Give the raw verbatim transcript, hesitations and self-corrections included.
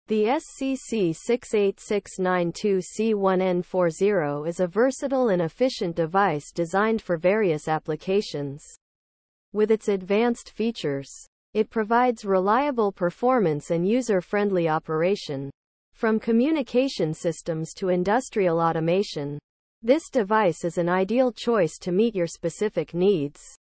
The S C C six eight six nine two C one N forty is a versatile and efficient device designed for various applications. With its advanced features, it provides reliable performance and user-friendly operation. From communication systems to industrial automation, this device is an ideal choice to meet your specific needs.